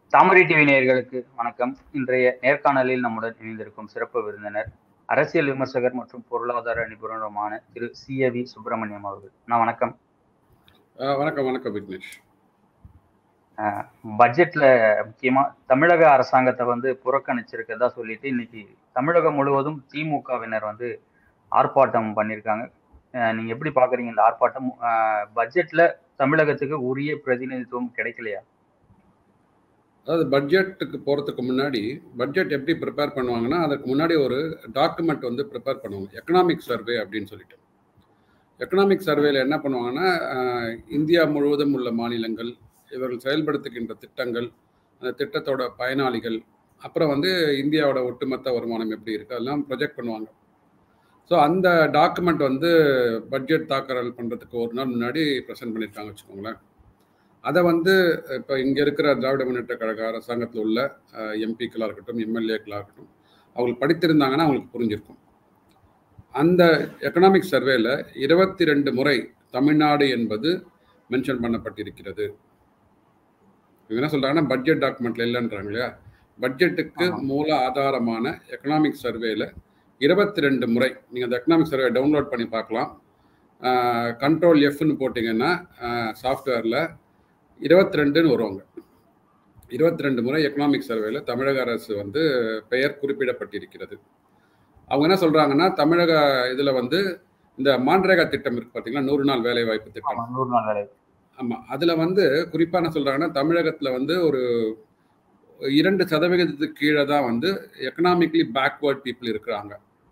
தாமரை TV நேயர்களுக்கு வணக்கம். இன்றைய நேர்காணலில் நம்முடன் இணைந்திருக்கும் சிறப்பு விருந்தினர் அரசியல் விமர்சகர் மற்றும் பொருளாதார நிபுணருமான திரு சி.வி. சுப்பிரமணியம் அவர்கள். வணக்கம். வணக்கம் வணக்கம் விக்னேஷ். பட்ஜெட்ல முக்கியமா தமிழக அரசாங்கத்தை புறக்கணிச்சிருக்கதா சொல்லிட்டு இன்னைக்கு தமிழகம் முழுவதும் திமுகவினர் ஆர்ப்பாட்டம் பண்ணியிருக்காங்க. நீங்க எப்படி பாக்குறீங்க இந்த ஆர்ப்பாட்டம்? பட்ஜெட்ல தமிழகத்துக்கு உரிய பிரதிநிதித்துவம் கிடைக்கலையா? அதாவது பட்ஜெட்டுக்கு போகிறதுக்கு முன்னாடி பட்ஜெட் எப்படி ப்ரிப்பேர் பண்ணுவாங்கன்னா, அதுக்கு முன்னாடி ஒரு டாக்குமெண்ட் ப்ரிப்பேர் பண்ணுவாங்க, எக்கனாமிக் சர்வே அப்படின்னு சொல்லிட்டு. எக்கனாமிக் சர்வேல என்ன பண்ணுவாங்கன்னா, இந்தியா முழுவதும் உள்ள மாநிலங்கள், இவர்கள் செயல்படுத்துகின்ற திட்டங்கள், அந்த திட்டத்தோட பயனாளிகள், அப்புறம் இந்தியாவோட ஒட்டுமொத்த வருமானம் எப்படி இருக்குது அதெல்லாம் ப்ரொஜெக்ட் பண்ணுவாங்க. ஸோ அந்த டாக்குமெண்ட் பட்ஜெட் தாக்கல் பண்ணுறதுக்கு ஒரு நாள் முன்னாடி ப்ரெசென்ட் பண்ணியிருக்காங்க வச்சுக்கோங்களேன். அதை இப்போ இங்கே இருக்கிற திராவிட முன்னேற்ற கழக அரசாங்கத்தில் உள்ள எம்பிக்களாக இருக்கட்டும், எம்எல்ஏக்களாக இருக்கட்டும், அவங்களுக்கு படித்திருந்தாங்கன்னா அவங்களுக்கு புரிஞ்சிருக்கும். அந்த எக்கனாமிக் சர்வேல 22 முறை தமிழ்நாடு என்பது மென்ஷன் பண்ணப்பட்டிருக்கிறது. இவங்க என்ன சொல்றாங்கன்னா, பட்ஜெட் டாக்குமெண்ட்ல இல்லைன்றாங்க இல்லையா? பட்ஜெட்டுக்கு மூல ஆதாரமான எக்கனாமிக் சர்வேல 22 முறை நீங்கள் அந்த எக்கனாமிக் சர்வே டவுன்லோட் பண்ணி பார்க்கலாம். கண்ட்ரோல் எஃப்னு போட்டிங்கன்னா சாஃப்ட்வேரில் 22ன்னு வருவாங்க. 22 முறை எக்கனாமிக் சர்வேல தமிழக அரசு பெயர் குறிப்பிடப்பட்டிருக்கிறது. அவங்க என்ன சொல்றாங்கன்னா, தமிழக இதில் இந்த மான்ரேகா திட்டம் இருக்கு பார்த்தீங்களா, 100 நாள் வேலை வாய்ப்பு திட்டம். ஆமாம், அதில் குறிப்பாக என்ன சொல்றாங்கன்னா, தமிழகத்தில் ஒரு 2% கீழே தான் எக்கனாமிக்லி பேக்வர்ட் பீப்புள் இருக்கிறாங்க.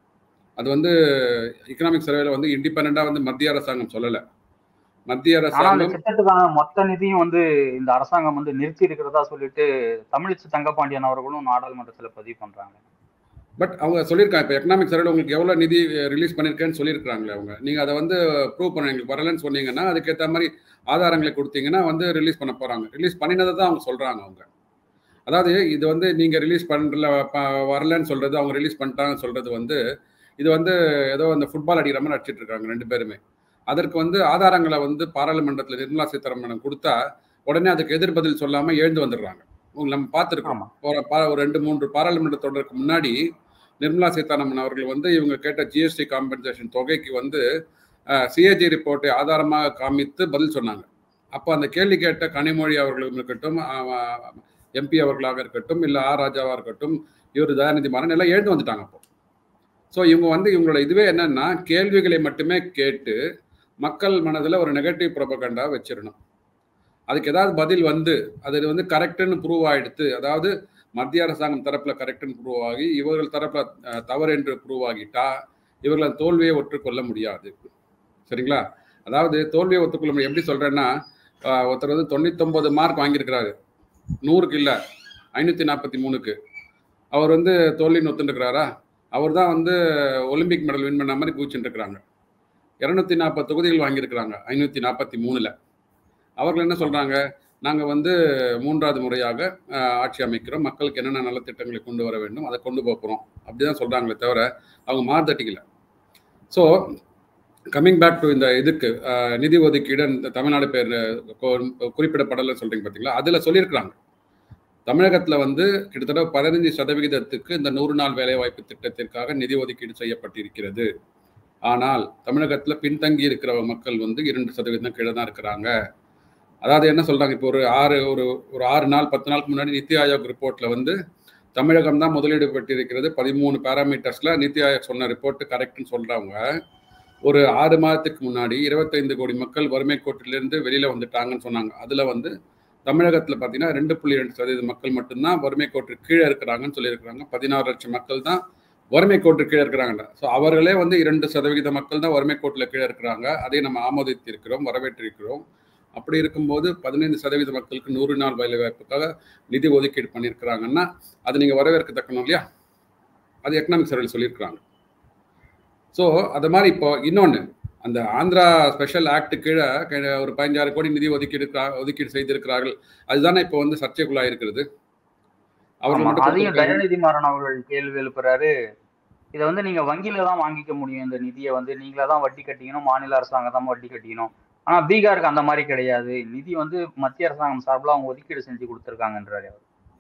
அது எக்கனாமிக் சர்வேல இண்டிபெண்டா மத்திய அரசாங்கம் சொல்லலை. மத்திய அரசாங்கம் திட்டத்துக்கான மொத்த நிதியும் இந்த அரசாங்கம் நிறுத்தி இருக்கிறதா சொல்லிட்டு தமிழிசை தங்கபாண்டியன் அவர்களும் நாடாளுமன்றத்தில் பதிவு பண்றாங்க. பட் அவங்க சொல்லியிருக்காங்க, இப்போ எக்கனாமிக் சர்வேல உங்களுக்கு எவ்வளோ நிதி ரிலீஸ் பண்ணியிருக்கேன்னு சொல்லியிருக்காங்களே அவங்க. நீங்கள் அதை ப்ரூவ் பண்ண எங்களுக்கு வரலன்னு சொன்னீங்கன்னா, அதுக்கேற்ற மாதிரி ஆதாரங்களை கொடுத்தீங்கன்னா ரிலீஸ் பண்ண போகிறாங்க. ரிலீஸ் பண்ணினதை தான் அவங்க சொல்கிறாங்க. அவங்க அதாவது இது நீங்கள் ரிலீஸ் பண்ணல வரலன்னு சொல்கிறது, அவங்க ரிலீஸ் பண்ணிட்டாங்கன்னு சொல்கிறது இது ஏதோ அந்த ஃபுட்பால் அடிக்கிற மாதிரி அடிச்சிட்டு இருக்காங்க ரெண்டு பேருமே. அதற்கு ஆதாரங்களை பாராளுமன்றத்தில் நிர்மலா சீதாராமன் கொடுத்தா உடனே அதுக்கு எதிர்பதில் சொல்லாமல் எழுந்து வந்துடுறாங்க. நம்ம பார்த்துருக்கோம். ஒரு 2-3 பாராளுமன்ற தொடருக்கு முன்னாடி நிர்மலா சீதாராமன் அவர்கள் இவங்க கேட்ட ஜிஎஸ்டி காம்பன்சேஷன் தொகைக்கு சிஏஜி ரிப்போர்ட்டை ஆதாரமாக காமித்து பதில் சொன்னாங்க. அப்போ அந்த கேள்வி கேட்ட கனிமொழி அவர்களும் இருக்கட்டும், எம்பி அவர்களாக இருக்கட்டும், இல்லை ஆர் ராஜாவாக இருக்கட்டும், இவர் தயாநிதி மாறன் எல்லாம் எழுந்து வந்துட்டாங்க. அப்போ ஸோ இவங்க இவங்களோட இதுவே என்னன்னா, கேள்விகளை மட்டுமே கேட்டு மக்கள் மனதில் ஒரு நெகட்டிவ் ப்ரொபகண்டா வச்சிடணும். அதுக்கு ஏதாவது பதில் அது கரெக்டுன்னு ப்ரூவ் ஆகிடுது, அதாவது மத்திய அரசாங்கம் தரப்பில் கரெக்டுன்னு ப்ரூவ் ஆகி இவர்கள் தரப்பில் தவறு என்று ப்ரூவ் ஆகிட்டா இவர்கள் தோல்வியை ஒற்றுக்கொள்ள முடியாது. சரிங்களா? அதாவது தோல்வியை ஒத்துக்கொள்ள முடியும். எப்படி சொல்கிறேன்னா, ஒருத்தர் 99 மார்க் வாங்கியிருக்கிறாரு, 100க்கு இல்லை 543க்கு. அவர் தோல்வின்னு ஒத்துட்டுருக்கிறாரா? அவர் தான் ஒலிம்பிக் மெடல் வின் பண்ண மாதிரி கூச்சின்னு இருக்கிறாங்க. 240 தொகுதிகள் வாங்கியிருக்கிறாங்க 543ல். அவர்கள் என்ன சொல்கிறாங்க, நாங்கள் 3வது முறையாக ஆட்சி அமைக்கிறோம், மக்களுக்கு என்னென்ன நலத்திட்டங்களை கொண்டு வர வேண்டும் அதை கொண்டு போகிறோம் அப்படி தான் சொல்கிறாங்களே தவிர அவங்க மார்தட்டிக்கல. ஸோ கம்மிங் பேக் டு இந்த இதுக்கு நிதி ஒதுக்கீடு இந்த தமிழ்நாடு பேர் குறிப்பிடப்படலைன்னு சொல்கிறீங்க பார்த்தீங்களா, அதில் சொல்லியிருக்கிறாங்க தமிழகத்தில் கிட்டத்தட்ட 15% இந்த 100 நாள் வேலைவாய்ப்பு திட்டத்திற்காக நிதி ஒதுக்கீடு செய்யப்பட்டிருக்கிறது. ஆனால் தமிழகத்தில் பின்தங்கி இருக்கிற மக்கள் 2% கீழே தான் இருக்கிறாங்க. அதாவது என்ன சொல்கிறாங்க, இப்போ ஒரு 6 நாள் 10 நாளுக்கு முன்னாடி நித்தி ஆயோக் ரிப்போர்ட்டில் தமிழகம் தான் முதலீடு பெற்றிருக்கிறது 13 பேராமீட்டர்ஸில். நித்தி ஆயோக் சொன்ன ரிப்போர்ட்டு கரெக்டுன்னு சொல்கிறவங்க ஒரு 6 மாதத்துக்கு முன்னாடி 25 கோடி மக்கள் வறுமை கோட்டிலிருந்து வெளியில் வந்துட்டாங்கன்னு சொன்னாங்க. அதில் தமிழகத்தில் பார்த்தீங்கன்னா 2.2% மக்கள் மட்டும்தான் வறுமை கோட்டுக்கு கீழே இருக்கிறாங்கன்னு சொல்லியிருக்கிறாங்க. 16 லட்சம் மக்கள் தான் வறுமை கோட்டுக்கு கீழே இருக்கிறாங்க. ஸோ அவர்களே 2% மக்கள் தான் வறுமை கோட்டில் கீழே இருக்கிறாங்க. அதை நம்ம ஆமோதித்திருக்கிறோம், வரவேற்றிருக்கிறோம். அப்படி இருக்கும்போது 15% மக்களுக்கு 100 நாள் வேலை வாய்ப்புக்காக நிதி ஒதுக்கீடு பண்ணியிருக்கிறாங்கன்னா அது நீங்கள் வரவேற்கத்தக்கணும் இல்லையா? அது எக்கனாமிக் சர்வேல சொல்லியிருக்கிறாங்க. ஸோ அது மாதிரி இப்போ இன்னொன்று, அந்த ஆந்திரா ஸ்பெஷல் ஆக்ட் கீழே ஒரு 15 கோடி நிதி ஒதுக்கீடு செய்திருக்கிறார்கள். அதுதானே இப்போ சர்ச்சைக்குள்ளாக இருக்கிறது. அவர்கள் தயாநிதி மாறன் அவர்கள் கேள்வி எழுப்புறாரு, இதை நீங்க வங்கியில தான் வாங்கிக்க முடியும், இந்த நிதியை நீங்களா தான் வட்டி கட்டிக்கணும், மாநில அரசாங்கம் தான் வட்டி கட்டிக்கணும். ஆனா பீகாருக்கு அந்த மாதிரி கிடையாது, நிதி மத்திய அரசாங்கம் சார்பில் அவங்க ஒதுக்கீடு செஞ்சு கொடுத்துருக்காங்கன்றாரு.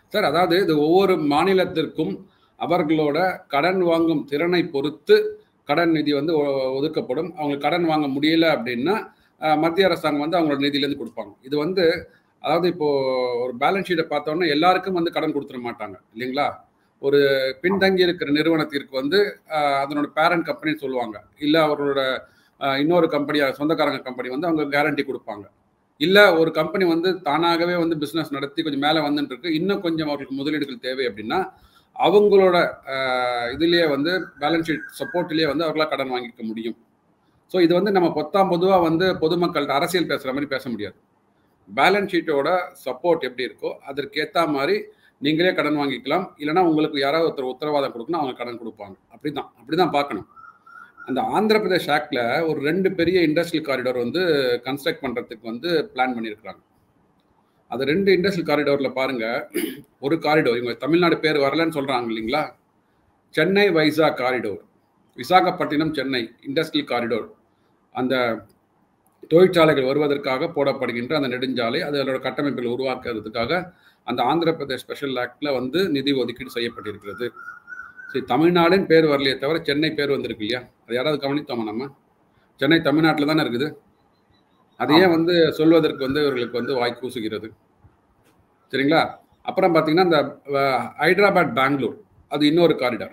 சார், அதாவது இது ஒவ்வொரு மாநிலத்திற்கும் அவர்களோட கடன் வாங்கும் திறனை பொறுத்து கடன் நிதி வந்து ஒதுக்கப்படும். அவங்க கடன் வாங்க முடியல அப்படின்னா மத்திய அரசாங்கம் வந்து அவங்களோட நிதியிலேருந்து கொடுப்பாங்க. இது வந்து அதாவது இப்போ ஒரு பேலன்ஸ் ஷீட்டை பார்த்தோன்னா எல்லாருக்கும் வந்து கடன் கொடுத்துட மாட்டாங்க இல்லைங்களா. ஒரு பின்தங்கி இருக்கிற நிறுவனத்திற்கு வந்து அதனோட பேரண்ட் கம்பெனின்னு சொல்லுவாங்க, இல்லை அவர்களோட இன்னொரு கம்பெனி சொந்தக்காரங்க கம்பெனி வந்து அவங்க கேரண்டி கொடுப்பாங்க. இல்லை ஒரு கம்பெனி வந்து தானாகவே வந்து பிஸ்னஸ் நடத்தி கொஞ்சம் மேலே வந்துட்டு இருக்கு, இன்னும் கொஞ்சம் அவர்களுக்கு முதலீடுகள் தேவை அப்படின்னா அவங்களோட இதுலேயே வந்து பேலன்ஸ் ஷீட் சப்போர்ட்லேயே வந்து அவர்களால் கடன் வாங்கிக்க முடியும். ஸோ இது வந்து நம்ம பொதுவாக வந்து பொதுமக்கள்கிட்ட அரசியல் பேசுகிற மாதிரி பேச முடியாது. பேலன்ஸ் ஷீட்டோட சப்போர்ட் எப்படி இருக்கோ அதற்கேற்ற மாதிரி நீங்களே கடன் வாங்கிக்கலாம். இல்லைனா உங்களுக்கு யாராவது ஒருத்தர் உத்தரவாதம் கொடுக்கணும், அவங்க கடன் கொடுப்பாங்க. அப்படிதான் பார்க்கணும். அந்த ஆந்திர பிரதேஷ் ஆக்டில் ஒரு 2 பெரிய இண்டஸ்ட்ரியல் காரிடோர் வந்து கன்ஸ்ட்ரக்ட் பண்ணுறதுக்கு வந்து பிளான் பண்ணியிருக்கிறாங்க. அது 2 இண்டஸ்ட்ரியல் காரிடோரில் பாருங்கள், ஒரு காரிடோர் இவங்க தமிழ்நாடு பேர் வரலன்னு சொல்கிறாங்க இல்லைங்களா, Chennai Vizag corridor, Visakhapatnam Chennai industrial corridor, அந்த தொழிற்சாலைகள் வருவதற்காக போடப்படுகின்ற அந்த நெடுஞ்சாலை அதோட கட்டமைப்புகள் உருவாக்குறதுக்காக அந்த ஆந்திர பிரதேஷ் ஸ்பெஷல் ஆக்டில் வந்து நிதி ஒதுக்கீடு செய்யப்பட்டிருக்கிறது. சரி, தமிழ்நாடுன்னு பேர் வரலையே தவிர சென்னை பேர் வந்திருக்கு இல்லையா, அது யாராவது கவனித்தோமா? நம்ம சென்னை தமிழ்நாட்டில் தானே இருக்குது. அதையே வந்து சொல்வதற்கு வந்து இவர்களுக்கு வந்து வாய் கூசுகிறது. சரிங்களா. அப்புறம் பார்த்தீங்கன்னா இந்த ஹைதராபாத் பெங்களூர், அது இன்னொரு காரிடார்.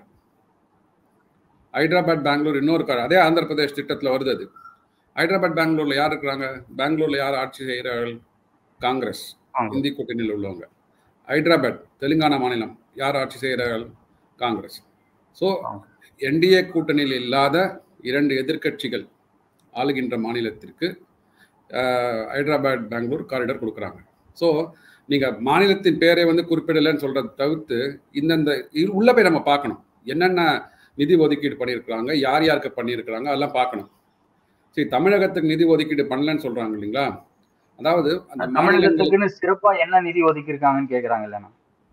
ஹைதராபாத் பெங்களூர் இன்னொரு காரிடார், அதே ஆந்திர பிரதேஷ் திட்டத்தில் வருது. அது ஹைதராபாத் பெங்களூரில் யார் இருக்கிறாங்க? பெங்களூரில் யார் ஆட்சி செய்கிறார்கள்? காங்கிரஸ், இந்தி கூட்டணியில் உள்ளவங்க. ஹைதராபாத் தெலுங்கானா மாநிலம் யார் ஆட்சி செய்கிறார்கள்? காங்கிரஸ். ஸோ என்டிஏ கூட்டணியில் இல்லாத 2 எதிர்க்கட்சிகள் ஆளுகின்ற மாநிலத்திற்கு ஹைதராபாத் பெங்களூர் காரிடார் கொடுக்குறாங்க. ஸோ நீங்கள் மாநிலத்தின் பேரை வந்து குறிப்பிடலைன்னு சொல்கிறத தவிர்த்து இந்தந்த உள்ளே போய் நம்ம பார்க்கணும், என்னென்ன நிதி ஒதுக்கீடு பண்ணியிருக்கிறாங்க, யார் யாருக்கு பண்ணியிருக்கிறாங்க, அதெல்லாம் பார்க்கணும். சரி, தமிழகத்துக்கு நிதி ஒதுக்கீடு பண்ணலன்னு சொல்கிறாங்க இல்லைங்களா. அதாவது அந்த தமிழகத்துக்குன்னு சிறப்பாக என்ன நிதி ஒதுக்கியிருக்காங்கன்னு கேட்குறாங்க இல்லைன்னா.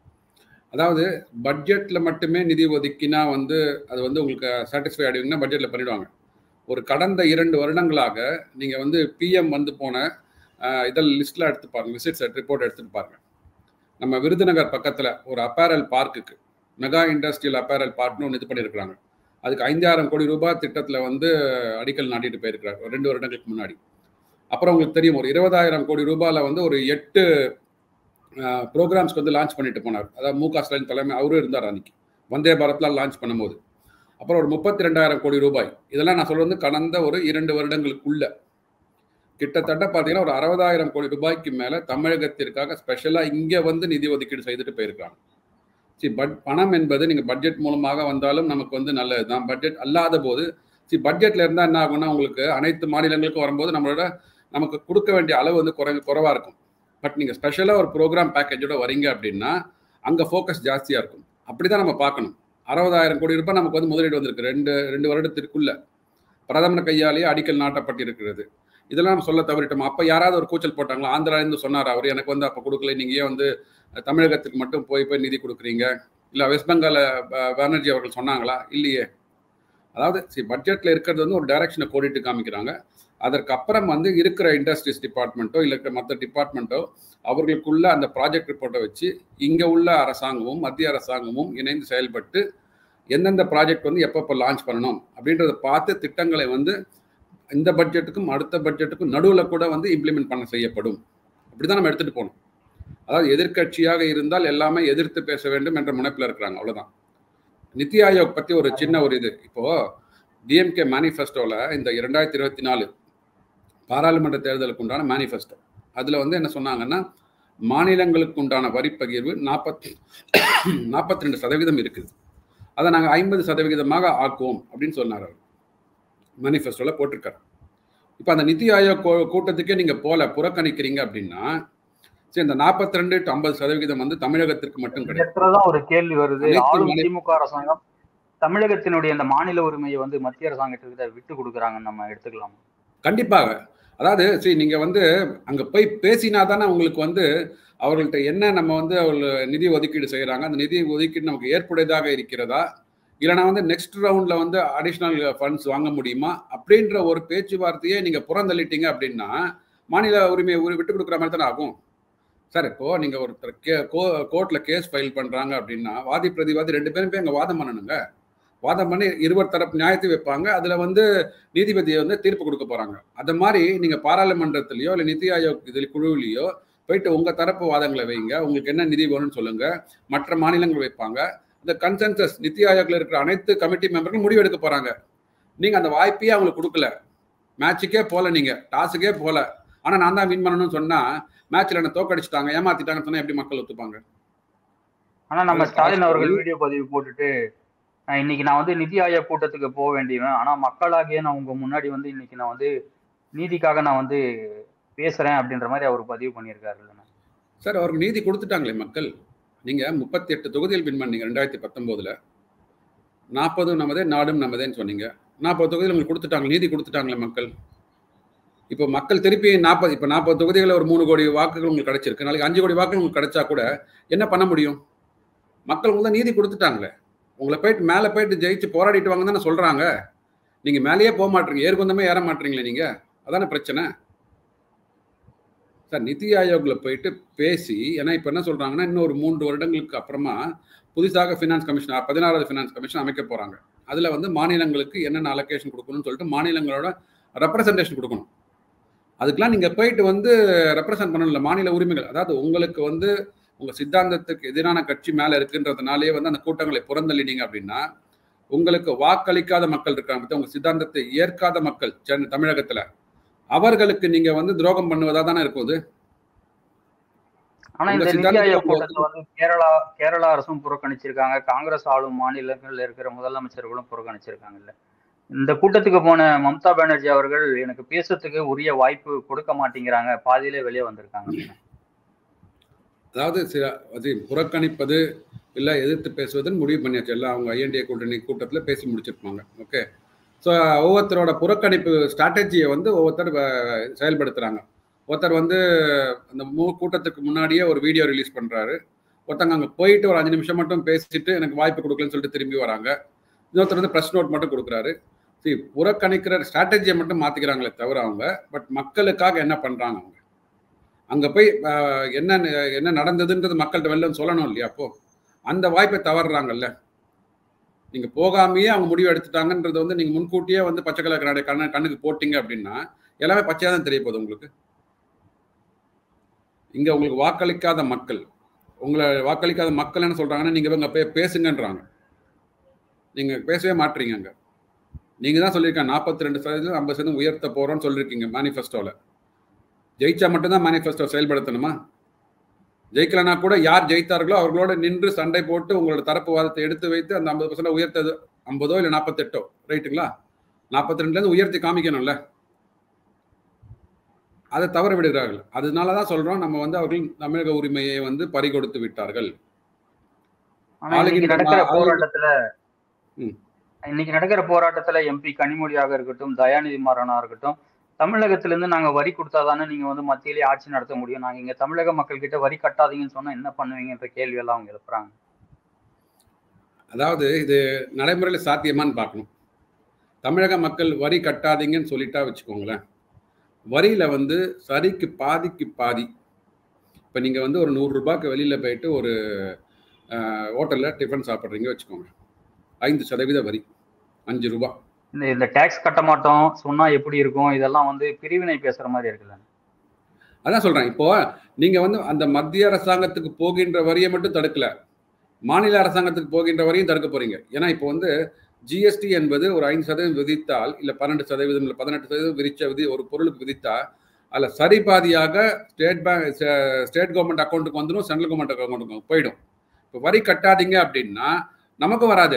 அதாவது பட்ஜெட்டில் மட்டுமே நிதி ஒதுக்கினா வந்து அது வந்து உங்களுக்கு சாட்டிஸ்ஃபை ஆகிடுவீங்கன்னா பட்ஜெட்டில் பண்ணிவிடுவாங்க. ஒரு கடந்த 2 வருடங்களாக நீங்கள் வந்து பிஎம் வந்து போன இதெல்லாம் லிஸ்ட்டில் எடுத்து பாருங்கள், விசிட்ஸ் ரிப்போர்ட் எடுத்துகிட்டு பாருங்கள். நம்ம விருதுநகர் பக்கத்தில் ஒரு அப்பேரல் பார்க்குக்கு, மெகா இண்டஸ்ட்ரியல் அப்பேரல் பார்க்னு ஒன்று இது பண்ணியிருக்கிறாங்க. அதுக்கு 5,000 கோடி ரூபாய் திட்டத்தில் வந்து அடிக்கல் நாட்டிட்டு போயிருக்கிறாங்க 2 வருடங்களுக்கு முன்னாடி. அப்புறம் உங்களுக்கு தெரியும், ஒரு 20,000 கோடி ரூபாயில் வந்து ஒரு 8 ப்ரோக்ராம்ஸ்க்கு வந்து லான்ச் பண்ணிட்டு போனார். அதாவது மு க ஸ்டாலின் தலைமை அவரும் இருந்தார் அன்னைக்கு வந்தே பாரத்லாம் லான்ச் பண்ணும்போது. அப்புறம் ஒரு 32,000 கோடி ரூபாய், இதெல்லாம் நான் சொல்றது கடந்த ஒரு 2 வருடங்களுக்குள்ள கிட்டத்தட்ட பார்த்தீங்கன்னா ஒரு 60,000 கோடி ரூபாய்க்கு மேலே தமிழகத்திற்காக ஸ்பெஷலாக இங்கே வந்து நிதி ஒதுக்கீடு செய்துட்டு போயிருக்காங்க. பணம் என்பது நீங்கள் பட்ஜெட் மூலமாக வந்தாலும் நமக்கு வந்து நல்லது தான். பட்ஜெட் அல்லாத போது பட்ஜெட்டில் இருந்தால் என்ன ஆகும்னா உங்களுக்கு அனைத்து மாநிலங்களுக்கும் வரும்போது நமக்கு கொடுக்க வேண்டிய அளவு வந்து குறைவாக இருக்கும். பட் நீங்கள் ஸ்பெஷலாக ஒரு ப்ரோக்ராம் பேக்கேஜோட வரீங்க அப்படின்னா அங்கே ஃபோக்கஸ் ஜாஸ்தியாக இருக்கும். அப்படி தான் நம்ம பார்க்கணும். 60,000 கோடி ரூபாய் நமக்கு வந்து முதலீடு வந்திருக்கு 2 வருடத்திற்குள்ள. பிரதமர் கையாலேயே அடிக்கல் நாட்டப்பட்டிருக்கிறது. இதெல்லாம் நம்ம சொல்ல தவறிட்டோம். அப்போ யாராவது ஒரு கூச்சல் போட்டாங்களா? ஆந்திராலேருந்து சொன்னார் அவர், எனக்கு வந்து அப்போ கொடுக்கல, நீங்கள் ஏன் வந்து தமிழகத்துக்கு மட்டும் போய் நிதி கொடுக்குறீங்க? இல்லை வெஸ்ட் பெங்கால பானர்ஜி அவர்கள் சொன்னாங்களா? இல்லையே. அதாவது பட்ஜெட்டில் இருக்கிறது வந்து ஒரு டைரக்ஷனை கோடிட்டு காமிக்கிறாங்க. அதற்கப்புறம் வந்து இருக்கிற இண்டஸ்ட்ரீஸ் டிபார்ட்மெண்ட்டோ இல்லை மற்ற டிபார்ட்மெண்ட்டோ அவர்களுக்குள்ள அந்த ப்ராஜெக்ட் ரிப்போர்ட்டை வச்சு இங்கே உள்ள அரசாங்கமும் மத்திய அரசாங்கமும் இணைந்து செயல்பட்டு எந்தெந்த ப்ராஜெக்ட் வந்து எப்பப்போ லான்ச் பண்ணணும் அப்படின்றத பார்த்து திட்டங்களை வந்து இந்த பட்ஜெட்டுக்கும் அடுத்த பட்ஜெட்டுக்கும் நடுவில் கூட வந்து இம்ப்ளிமெண்ட் பண்ண செய்யப்படும். அப்படி தான் நம்ம எடுத்துகிட்டு போகணும். அதாவது எதிர்கட்சியாக இருந்தால் எல்லாமே எதிர்த்து பேச வேண்டும் என்ற முனைப்பில் இருக்கிறாங்க, அவ்வளோதான். நித்தி ஆயோக் பற்றி ஒரு சின்ன ஒரு இது, இப்போது டிஎம்கே மேனிஃபெஸ்டோவில் இந்த 2024 பாராளுமன்ற தேர்தலுக்கு உண்டான மேனிஃபெஸ்டோ, அதில் வந்து என்ன சொன்னாங்கன்னா மாநிலங்களுக்கு உண்டான வரி பகிர்வு 42% இருக்குது, அதை நாங்கள் 50% ஆக்குவோம் அப்படின்னு சொன்னார் அவர். மேனிஃபெஸ்டோவில் போட்டிருக்காரு. இப்போ அந்த நித்தி ஆயோக் கூட்டத்துக்கே நீங்கள் புறக்கணிக்கிறீங்க அப்படின்னா சரி, இந்த 42 to 50% வந்து தமிழகத்திற்கு மட்டும் கிடையாது. ஒரு கேள்வி வருது, திமுக அரசாங்கம் தமிழகத்தினுடைய அந்த மாநில உரிமையை வந்து மத்திய அரசாங்கத்திற்கு விட்டு கொடுக்குறாங்கன்னு நம்ம எடுத்துக்கலாம். கண்டிப்பாக. அதாவது சரி, நீங்கள் வந்து அங்கே போய் பேசினா தானே உங்களுக்கு வந்து அவர்கள்ட்ட என்ன நம்ம வந்து அவர்கள் நிதி ஒதுக்கீடு செய்கிறாங்க, அந்த நிதி ஒதுக்கீடு நமக்கு ஏற்புடையதாக இருக்கிறதா, இல்லைனா வந்து நெக்ஸ்ட் ரவுண்டில் வந்து அடிஷ்னல் ஃபண்ட்ஸ் வாங்க முடியுமா அப்படின்ற ஒரு பேச்சுவார்த்தையே நீங்கள் புறந்தள்ளிட்டீங்க அப்படின்னா மாநில உரிமையை விட்டு கொடுக்குற மாதிரி தானே ஆகும். சார் இப்போ நீங்க ஒருத்தர் கோர்ட்ல கேஸ் ஃபைல் பண்றாங்க அப்படின்னா வாதி பிரதிவாதி 2 பேரும் போய் அங்க வாதம் பண்ணணுங்க. வாதம் பண்ணி இருவர் தரப்பு நியாயத்தை வைப்பாங்க. அதுல வந்து நீதிபதி வந்து தீர்ப்பு கொடுக்க போறாங்க. அத மாதிரி நீங்க பாராளுமன்றத்திலயோ இல்ல நிதி ஆயோக் இதில் குழுவிலையோ போயிட்டு உங்க தரப்பு வாதங்களை வைங்க. உங்களுக்கு என்ன நிதி வேணும்னு சொல்லுங்க. மற்ற மாநிலங்கள் வைப்பாங்க. இந்த கன்சென்சஸ் நிதி ஆயோக்ல இருக்கிற அனைத்து கமிட்டி மெம்பர்களும் முடிவு எடுக்க போறாங்க. நீங்க அந்த வாய்ப்பையே அவங்களுக்கு கொடுக்கல. மேட்சுக்கே போல, நீங்க டாஸுக்கே போல. ஆனா நான் தான் வின் பண்ணணும்னு சொன்னா மேட்ச்ல என்ன தோக்கடிச்சிட்டாங்க, ஏமாத்திட்டாங்கன்னு சொன்னா எப்படி மக்கள் ஒத்துப்பாங்க? ஆனா நம்ம ஸ்டாலின் அவர்கள் வீடியோ பதிவு போட்டுட்டு இன்னைக்கு நான் வந்து நிதி ஆயோக் கூட்டத்துக்கு போக வேண்டியவன், ஆனா மக்களாகிய நான் உங்க முன்னாடி வந்து இன்னைக்கு நான் வந்து நீதிக்காக நான் வந்து பேசுறேன் அப்படின்ற மாதிரி அவர் பதிவு பண்ணியிருக்காரு. சார் அவருக்கு நீதி கொடுத்துட்டாங்களே மக்கள். நீங்க 38 தொகுதியில் வின் பண்ணீங்க 2019ல. 40 நமதே நாடும் நமதேன்னு சொன்னீங்க. 40 தொகுதியில் உங்களுக்கு கொடுத்துட்டாங்க, நீதி கொடுத்துட்டாங்களே மக்கள். இப்போ மக்கள் திருப்பி 40 தொகுதிகளில் ஒரு 3 கோடி வாக்குகள் உங்களுக்கு கிடைச்சிருக்கு. நாளைக்கு 5 கோடி வாக்குகள் உங்களுக்கு கிடைச்சா கூட என்ன பண்ண முடியும்? மக்கள் உங்களுக்கு நீதி கொடுத்துட்டாங்களே. உங்களை போயிட்டு மேலே போயிட்டு ஜெயிச்சு போராடிட்டு வாங்க தானே சொல்றாங்க. நீங்க மேலேயே போக மாட்டீங்க, ஏற்கொண்டமே ஏற மாட்டீங்களே நீங்க. அதான பிரச்சனை சார். நிதி ஆயோக்ல போயிட்டு பேசி, ஏன்னா இப்ப என்ன சொல்றாங்கன்னா இன்னும் ஒரு 3 வருடங்களுக்கு அப்புறமா புதுசாக ஃபினான்ஸ் கமிஷன் 16வது ஃபினான்ஸ் கமிஷன் அமைக்க போறாங்க. அதுல வந்து மாநிலங்களுக்கு என்னென்ன அலோகேஷன் கொடுக்கணும்னு சொல்லிட்டு மாநிலங்களோட ரெப்ரசன்டேஷன் கொடுக்கணும். அதுக்கெல்லாம் நீங்க போயிட்டு வந்து ரெப்ரசன்ட் பண்ணல மாநில உரிமைகள். அதாவது உங்களுக்கு வந்து உங்க சித்தாந்தத்துக்கு எதிரான கட்சி மேல இருக்குன்றதுனாலே வந்து அந்த கூட்டங்களை புறந்தள்ளினீங்க அப்படின்னா, உங்களுக்கு வாக்களிக்காத மக்கள் இருக்காங்க, உங்க சித்தாந்தத்தை ஏற்காத மக்கள் தமிழகத்துல, அவர்களுக்கு நீங்க வந்து துரோகம் பண்ணுவதா தானே இருக்குது. ஆனா இந்த நிதி ஆயோக் கூட்டத்தை வந்து கேரளா அரசும் புறக்கணிச்சிருக்காங்க, காங்கிரஸ் ஆளும் மாநிலங்கள்ல இருக்கிற முதலமைச்சர்களும் புறக்கணிச்சிருக்காங்கல்ல. இந்த கூட்டத்துக்கு போன மம்தா பானர்ஜி அவர்கள் எனக்கு பேசுறதுக்கு உரிய வாய்ப்பு கொடுக்க மாட்டேங்கிறாங்க, பாதியிலே வெளியே வந்திருக்காங்க. அதாவது புறக்கணிப்பது இல்ல எதிர்த்து பேசுவதுன்னு முடிவு பண்ணியாச்சு. எல்லாம் அவங்க ஐஎன்டிஏ கூட்டணி கூட்டத்துல பேசி முடிச்சிருப்பாங்க. ஓகே. ஸோ ஒவ்வொருத்தரோட புறக்கணிப்பு ஸ்ட்ராட்டஜியை வந்து ஒவ்வொருத்தர் செயல்படுத்துறாங்க. ஒருத்தர் வந்து அந்த கூட்டத்துக்கு முன்னாடியே ஒரு வீடியோ ரிலீஸ் பண்றாரு. ஒருத்தங்க அங்கே போயிட்டு ஒரு 5 நிமிஷம் மட்டும் பேசிட்டு எனக்கு வாய்ப்பு கொடுக்கலன்னு சொல்லிட்டு திரும்பி வராங்க. இன்னொருத்தர் வந்து ப்ரெஸ் நோட் மட்டும் கொடுக்குறாரு. புறக்கணிக்கிற ஸ்ட்ராட்டஜியை மட்டும் மாத்திக்கிறாங்களே தவிர அவங்க பட் மக்களுக்காக என்ன பண்றாங்க அவங்க அங்க போய் என்ன நடந்ததுன்றது மக்கள்கிட்ட வெளில சொல்லணும் இல்லையா? அப்போ அந்த வாய்ப்பை தவறுறாங்கல்ல. நீங்க போகாமையே அவங்க முடிவு எடுத்துட்டாங்கன்றது வந்து நீங்க முன்கூட்டியே வந்து பச்சை கலர் கண்ணுக்கு போட்டீங்க அப்படின்னா எல்லாமே பச்சையா தான் தெரிய போகுது உங்களுக்கு. இங்க உங்களுக்கு வாக்களிக்காத மக்கள், உங்களை வாக்களிக்காத மக்கள் என்ன சொல்றாங்கன்னா நீங்க இவங்க பேசுங்கன்றாங்க. நீங்க பேசவே மாட்டீங்க. அங்க நீங்க தான் சொல்லியிருக்காங்க 42% 50% உயர்த்த போறோம்னு சொல்லியிருக்கீங்க மேனிஃபெஸ்டோல. ஜெயிச்சா மட்டும்தான் மேனிஃபெஸ்டோ செயல்படுத்தணுமா? ஜெயிக்கலனா கூட யார் ஜெயித்தார்களோ அவர்களோட நின்று சண்டை போட்டு உங்களோட தரப்பு வாதத்தை எடுத்து வைத்து அந்த 50% உயர்த்தது 50 இல்ல 48 ரைட்டுங்களா? 42ல உயர்த்தி காமிக்கணும்ல. அதை தவற விடுகிறார்கள். அதனாலதான் சொல்றோம் நம்ம வந்து அவர்கள் தமிழக உரிமையை வந்து பறிகொடுத்து விட்டார்கள். இன்னைக்கு நடக்கிற போராட்டத்துல எம்பி கனிமொழியாக இருக்கட்டும், தயாநிதி மாறனா இருக்கட்டும், தமிழகத்திலிருந்து நாங்க வரி கொடுத்தாதானே நீங்க வந்து மத்தியிலே ஆட்சி நடத்த முடியும், நாங்க இங்க தமிழக மக்கள் கிட்ட வரி கட்டாதீங்கன்னு சொன்னா என்ன பண்ணுவீங்கன்ற கேள்வி எல்லாம் அவங்க எழுப்புறாங்க. அதாவது இது நடைமுறையில சாத்தியமான்னு பார்க்கணும். தமிழக மக்கள் வரி கட்டாதீங்கன்னு சொல்லிட்டா வச்சுக்கோங்களேன், வரியில வந்து சரிக்கு பாதிக்கு பாதி. இப்ப நீங்க வந்து ஒரு 100 ரூபாய்க்கு வெளியில போயிட்டு ஒரு ஹோட்டல்ல டிஃபன் சாப்பிட்றீங்க வச்சுக்கோங்க, 5% வரி, 5 ரூபாய். இந்த டாக்ஸ் கட்ட மாட்டோம் சொன்னா எப்படி இருக்கும், இதெல்லாம் வந்து பிரிவினை பேசுற மாதிரி இருக்குல்ல. அதான் சொல்றேன். இப்போ நீங்க வந்து அந்த மத்திய அரசாங்கத்துக்கு போகின்ற வரியை மட்டும் தடுக்கல, மாநில அரசாங்கத்துக்கு போகின்ற வரியும் தடுக்க போறீங்க. ஏன்னா இப்போ வந்து ஜிஎஸ்டி என்பது ஒரு 5% விதித்தால் இல்ல 12% இல்ல 18% விதிச்ச ஒரு பொருளுக்கு விதித்தா அதுல சரிபாதியாக ஸ்டேட் கவர்மெண்ட் அக்கௌண்ட்டுக்கு வந்துடும், சென்ட்ரல் கவர்மெண்ட் அக்கௌண்ட்டுக்கு போயிடும். இப்போ வரி கட்டாதீங்க அப்படின்னா நமக்கும் வராது,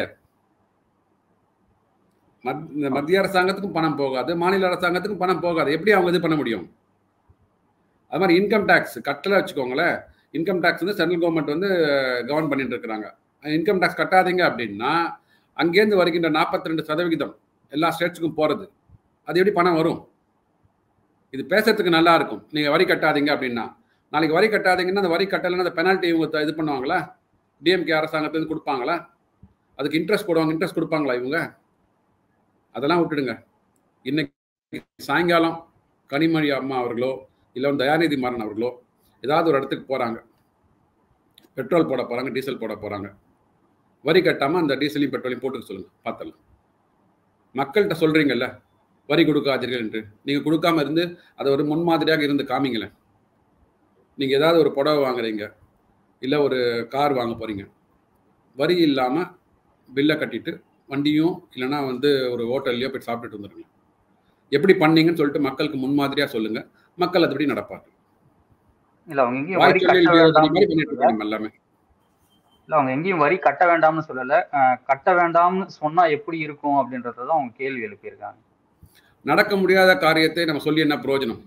மத்திய அரசாங்கத்துக்கும் பணம் போகாது, மாநில அரசாங்கத்துக்கும் பணம் போகாது. எப்படி அவங்க இது பண்ண முடியும்? அது மாதிரி இன்கம் டேக்ஸ் கட்டல வச்சுக்கோங்களேன், இன்கம் டேக்ஸ் வந்து சென்ட்ரல் கவர்மெண்ட் வந்து கவர்ன் பண்ணிட்டு இருக்கிறாங்க. இன்கம் டேக்ஸ் கட்டாதீங்க அப்படின்னா அங்கேருந்து வருகின்ற 42% எல்லா ஸ்டேட்ஸுக்கும் போறது, அது எப்படி பணம் வரும்? இது பேசுறதுக்கு நல்லா இருக்கும், நீங்க வரி கட்டாதீங்க அப்படின்னா. நாளைக்கு வரி கட்டாதீங்கன்னா அந்த வரி கட்டலைன்னா அந்த பெனால்ட்டி இவங்க இது பண்ணுவாங்களா? டிஎம்கே அரசாங்கத்துலேருந்து கொடுப்பாங்களா? அதுக்கு இன்ட்ரெஸ்ட் போடுவாங்க, இன்ட்ரெஸ்ட் கொடுப்பாங்களா இவங்க? அதெல்லாம் விட்டுடுங்க. இன்னைக்கு சாயங்காலம் கனிமொழி அம்மா அவர்களோ இல்லை தயாநிதி மாறன் அவர்களோ ஏதாவது ஒரு இடத்துக்கு போகிறாங்க, பெட்ரோல் போட போகிறாங்க, டீசல் போட போகிறாங்க, வரி கட்டாமல் அந்த டீசலையும் பெட்ரோலையும் போட்டுக்க சொல்லுங்கள், பார்த்தலாம். மக்கள்கிட்ட சொல்கிறீங்கல்ல வரி கொடுக்காதீர்கள் என்று, நீங்கள் கொடுக்காம இருந்து அதை ஒரு முன்மாதிரியாக இருந்து காமிங்களேன். நீங்கள் ஏதாவது ஒரு புடவை வாங்குறீங்க, இல்லை ஒரு கார் வாங்க போகிறீங்க, வரி இல்லாமல் பில்லை கட்டிட்டு வண்டியும் இல்லைன்னா வந்து ஒரு ஹோட்டல்லையோ போய் சாப்பிட்டுட்டு வந்துடுங்க. எப்படி பண்ணீங்கன்னு சொல்லிட்டு மக்களுக்கு முன்மாதிரியாக சொல்லுங்கள், மக்கள் அதுபடி நடப்பார்கள். இல்ல அவங்க எங்கேயும் வரி கட்ட வேண்டாம் எல்லாமே இல்ல அவங்க எங்கேயும் வரி கட்ட வேண்டாம்னு சொல்லல. கட்ட வேண்டாம்னு சொன்னா எப்படி இருக்கும் அப்படின்றதான் அவங்க கேள்வி எழுப்பியிருக்காங்க. நடக்க முடியாத காரியத்தை நம்ம சொல்லி என்ன பிரயோஜனம்?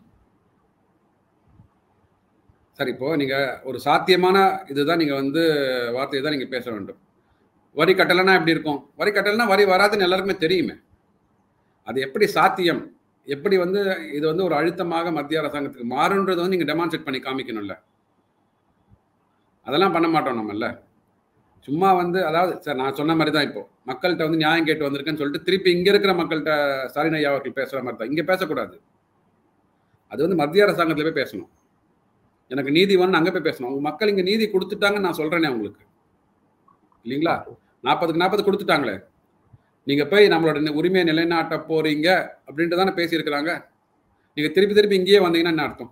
சரி, இப்போ நீங்க ஒரு சாத்தியமான இதுதான் நீங்க வந்து வார்த்தையை தான் நீங்க பேச வேண்டும். வரி கட்டலைன்னா எப்படி இருக்கும்? வரி கட்டலைன்னா வரி வராதுன்னு எல்லாருக்குமே தெரியுமே. அது எப்படி சாத்தியம், எப்படி வந்து இது வந்து ஒரு அழுத்தமாக மத்திய அரசாங்கத்துக்கு மாறுன்றது வந்து நீங்க டெமான்ஸ்ட்ரேட் பண்ணி காமிக்கணும்ல. அதெல்லாம் பண்ண மாட்டோம் நம்மல்ல. சும்மா வந்து அதாவது சார் நான் சொன்ன மாதிரி தான் இப்போ மக்கள்கிட்ட வந்து நியாயம் கேட்டு வந்திருக்கேன்னு சொல்லிட்டு திருப்பி இங்க இருக்கிற மக்கள்கிட்ட ஸ்டாலின் ஐயா அவர்கள் பேசுற மாதிரி தான் இங்க பேசக்கூடாது. அது வந்து மத்திய அரசாங்கத்துல போய் பேசணும். எனக்கு நீதி வேணும்னு அங்க போய் பேசணும். உங்க மக்கள் இங்க நீதி கொடுத்துட்டாங்கன்னு நான் சொல்றேனே உங்களுக்கு, இல்லைங்களா? 40க்கு 40 கொடுத்துட்டாங்களே, நீங்க போய் நம்மளோட உரிமையை நிலைநாட்ட போறீங்க அப்படின்ட்டு தானே பேசியிருக்கிறாங்க. நீங்க திருப்பி திருப்பி இங்கேயே வந்தீங்கன்னா என்ன அர்த்தம்?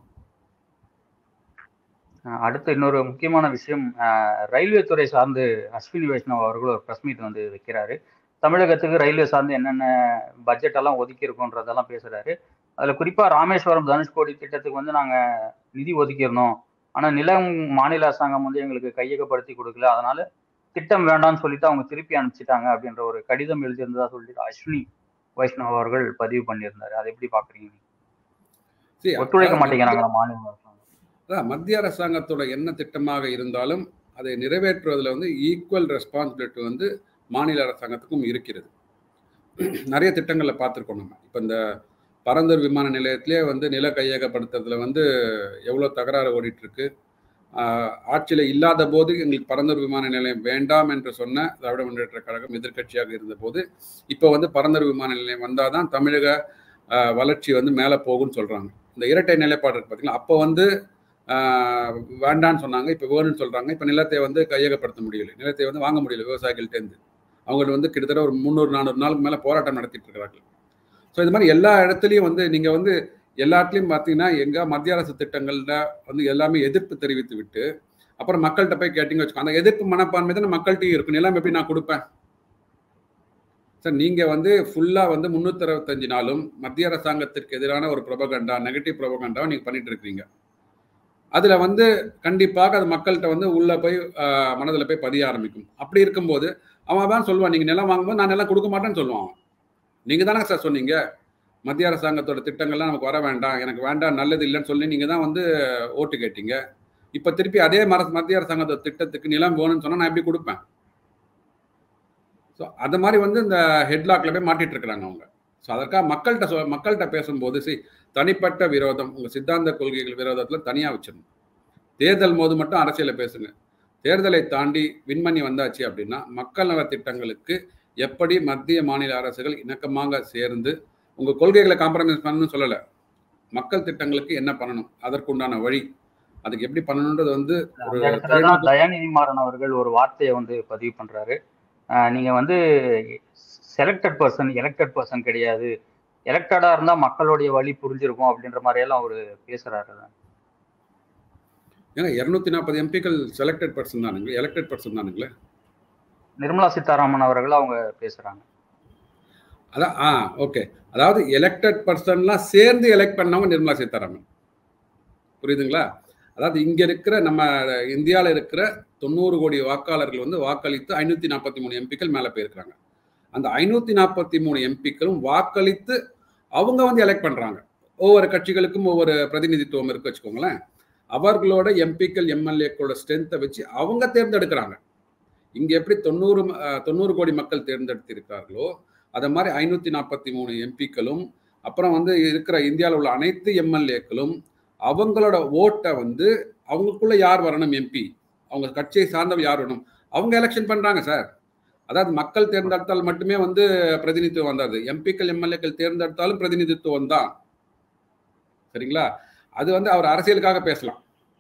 அடுத்து இன்னொரு முக்கியமான விஷயம், ரயில்வே துறை சார்ந்து அஸ்வினி வைஷ்ணவ் அவர்கள் ஒரு பிரஸ் மீட் வந்து வைக்கிறாரு. தமிழகத்துக்கு ரயில்வே சார்ந்து என்னென்ன பட்ஜெட் எல்லாம் ஒதுக்கி இருக்கோன்றதெல்லாம் பேசுறாரு. அதுல குறிப்பா ராமேஸ்வரம் தனுஷ்கோடி திட்டத்துக்கு வந்து நாங்க நிதி ஒதுக்கியிருந்தோம், ஆனா நிலம் மாநில அரசாங்கம் வந்து எங்களுக்கு கையகப்படுத்தி கொடுக்கல, அதனால திட்டம் வேண்டாம்னு சொல்லிட்டு அவங்க திருப்பி அனுப்பிச்சிட்டாங்க அப்படின்ற ஒரு கடிதம் எழுதியிருந்ததா சொல்லிட்டு அஸ்வினி வைஷ்ணவ் அவர்கள் பதிவு பண்ணியிருந்தாரு. அதை எப்படி பாக்குறீங்க? ஒத்துழைக்க மாட்டேங்கிறாங்களா மாநில அரசாங்கம்? மத்திய அரசாங்கத்தோட என்ன திட்டமாக இருந்தாலும் அதை நிறைவேற்றுவதில் வந்து ஈக்குவல் ரெஸ்பான்சிபிலிட்டி வந்து மாநில அரசாங்கத்துக்கும் இருக்கிறது. நிறைய திட்டங்களை பார்த்துருக்கோம் நம்ம. இப்போ இந்த பரந்தூர் விமான நிலையத்திலே வந்து நில கையகப்படுத்துறதுல வந்து எவ்வளோ தகராறு ஓடிட்டு இருக்கு. ஆட்சியில் இல்லாத போது எங்களுக்கு பரந்தூர் விமான நிலையம் வேண்டாம் என்று சொன்ன திராவிட முன்னேற்ற கழகம் எதிர்கட்சியாக இருந்த போது இப்போ வந்து பரந்தூர் விமான நிலையம் வந்தால் தான் தமிழக வளர்ச்சி வந்து மேலே போகும்னு சொல்கிறாங்க. இந்த இரட்டை நிலைப்பாடு இருக்கு பார்த்தீங்களா, அப்போ வந்து வேண்டான்னு சொன்னாங்க, இப்போ வேணும்னு சொல்கிறாங்க. இப்போ நிலத்தை வந்து கையகப்படுத்த முடியல, நிலத்தை வந்து வாங்க முடியல விவசாயிகள்கிட்டேருந்து. அவங்க வந்து கிட்டத்தட்ட ஒரு 300-400 நாளுக்கு மேலே போராட்டம் நடத்திட்டு இருக்கிறார்கள். ஸோ இது மாதிரி எல்லா இடத்துலையும் வந்து நீங்கள் வந்து எல்லா இடத்துலையும் பார்த்தீங்கன்னா எங்கே மத்திய அரசு திட்டங்கள்ல வந்து எல்லாமே எதிர்ப்பு தெரிவித்து விட்டு அப்புறம் மக்கள்கிட்ட போய் கேட்டிங்க வச்சுக்கோ, அந்த எதிர்ப்பு மனப்பான்மை தான் மக்கள்கிட்டையும் இருக்கும். நிலம் எப்படி நான் கொடுப்பேன் சார்? நீங்கள் வந்து ஃபுல்லாக வந்து 365 நாளும் மத்திய அரசாங்கத்திற்கு எதிரான ஒரு ப்ரொபகண்டா, நெகட்டிவ் ப்ரொபகண்டாவை நீங்கள் பண்ணிட்டு இருக்கிறீங்க. அதில் வந்து கண்டிப்பாக அது மக்கள்கிட்ட வந்து உள்ளே போய் மனதில் போய் பதிய ஆரம்பிக்கும். அப்படி இருக்கும்போது அவன் தான் சொல்லுவான், நீங்கள் நிலம் வாங்கும்போது நான் நிலம் கொடுக்க மாட்டேன்னு சொல்லுவான். நீங்கள் தானே சார் சொன்னீங்க மத்திய அரசாங்கத்தோட திட்டங்கள்லாம் நமக்கு வர வேண்டாம், எனக்கு வேண்டாம், நல்லது இல்லைன்னு சொல்லி நீங்கள் தான் வந்து ஓட்டு கேட்டீங்க. இப்போ திருப்பி அதே மத்திய அரசாங்கத்தோட திட்டத்துக்கு நிலம் வேணும்னு சொன்னால் நான் எப்படி கொடுப்பேன்? ஸோ அது மாதிரி வந்து இந்த ஹெட்லாக்ல போய் மாட்டிட்டு இருக்கிறாங்க அவங்க. ஸோ அதற்காக மக்கள்கிட்ட பேசும்போது தனிப்பட்ட விரோதம், உங்கள் சித்தாந்த கொள்கைகள் விரோதத்தில் தனியாக வச்சிடணும். தேர்தல் போது மட்டும் அரசியலில் பேசுங்க. தேர்தலை தாண்டி விண்மணி வந்தாச்சு அப்படின்னா மக்கள் நல திட்டங்களுக்கு எப்படி மத்திய மாநில அரசுகள் இணக்கமாக சேர்ந்து உங்கள் கொள்கைகளை காம்ப்ரமைஸ் பண்ணணும்னு சொல்லலை, மக்கள் திட்டங்களுக்கு என்ன பண்ணணும், அதற்குண்டான வழி, அதுக்கு எப்படி பண்ணணுன்றது வந்து தயாநிதி மாறன் அவர்கள் ஒரு வார்த்தையை வந்து பதிவு பண்றாரு. நீங்க வந்து செலக்டட் பர்சன் எலெக்டட் பர்சன் கிடையாது, எலெக்டடா இருந்தா மக்களுடைய வழி புரிஞ்சிருக்கும் அப்படின்ற மாதிரி எல்லாம் அவரு பேசுறாரு. ஏன்னா 240 எம்பிக்கள் செலக்டட் பர்சன் தானுங்க, எலெக்டட் பர்சன் தானுங்களே. நிர்மலா சீதாராமன் அவர்கள் அவங்க பேசுறாங்க. அதான் ஓகே, அதாவது எலெக்டட் பர்சன்லாம் சேர்ந்து எலெக்ட் பண்ணவங்க நிர்மலா சீதாராமன், புரியுதுங்களா? அதாவது இங்க இருக்கிற நம்ம இந்தியாவில் இருக்கிற 90 கோடி வாக்காளர்கள் வந்து வாக்களித்து 543 எம்பிக்கள் மேலே போயிருக்கிறாங்க. அந்த 543 எம்பிக்களும் வாக்களித்து அவங்க வந்து எலெக்ட் பண்றாங்க. ஒவ்வொரு கட்சிகளுக்கும் ஒவ்வொரு பிரதிநிதித்துவம் இருக்கு வச்சுக்கோங்களேன். அவர்களோட எம்பிக்கள் எம்எல்ஏக்களோட ஸ்ட்ரென்த்தை வச்சு அவங்க தேர்ந்தெடுக்கிறாங்க. இங்க எப்படி 90 கோடி மக்கள் தேர்ந்தெடுத்திருக்கார்களோ அதை மாதிரி 543 எம்பிக்களும் அப்புறம் வந்து இருக்கிற இந்தியாவில் உள்ள அனைத்து எம்எல்ஏக்களும் அவங்களோட ஓட்டை வந்து அவங்களுக்குள்ள யார் வரணும், எம்பி அவங்க கட்சியை சார்ந்தவங்க யார் வரணும், அவங்க எலெக்ஷன் பண்றாங்க சார். அதாவது மக்கள் தேர்ந்தெடுத்தால் மட்டுமே வந்து பிரதிநிதித்துவம் வந்தாது, எம்பிக்கள் எம்எல்ஏக்கள் தேர்ந்தெடுத்தாலும் பிரதிநிதித்துவம் தான். சரிங்களா? அது வந்து அவர் அரசியலுக்காக பேசலாம்,